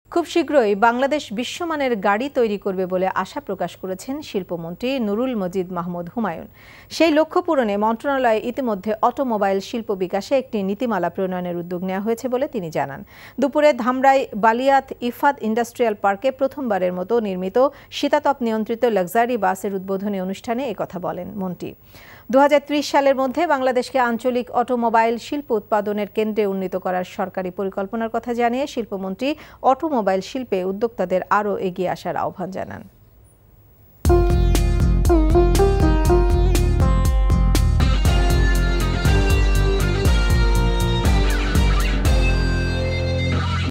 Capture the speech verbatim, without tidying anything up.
খুব শীঘ্রই বাংলাদেশ বিশ্বমানের গাড়ি তৈরি করবে বলে আশা প্রকাশ করেছেন শিল্পমন্ত্রী নুরুল মজিদ মাহমুদ হুমায়ুন। সেই লক্ষ্য পূরণে মন্ত্রণালয়ে ইতিমধ্যে অটোমোবাইল শিল্প বিকাশে একটি নীতিমালা প্রণয়নের উদ্যোগ নেওয়া হয়েছে বলে তিনি জানান। দুপুরে ধামরাই বালিয়াত ইফাদ ইন্ডাস্ট্রিয়াল পার্কে প্রথমবারের মতো নির্মিত শীতাতপ নিয়ন্ত্রিত লাক্সারি বাসের উদ্বোধনী অনুষ্ঠানে একথা বলেন মন্ত্রী। দু হাজার ত্রিশ সালের মধ্যে বাংলাদেশকে আঞ্চলিক অটোমোবাইল শিল্প উৎপাদনের কেন্দ্রে উন্নীত করার সরকারি পরিকল্পনার কথা জানিয়ে শিল্পমন্ত্রী অটোমোবাইল শিল্পে উদ্যোক্তাদের আরও এগিয়ে আসার আহ্বান জানান।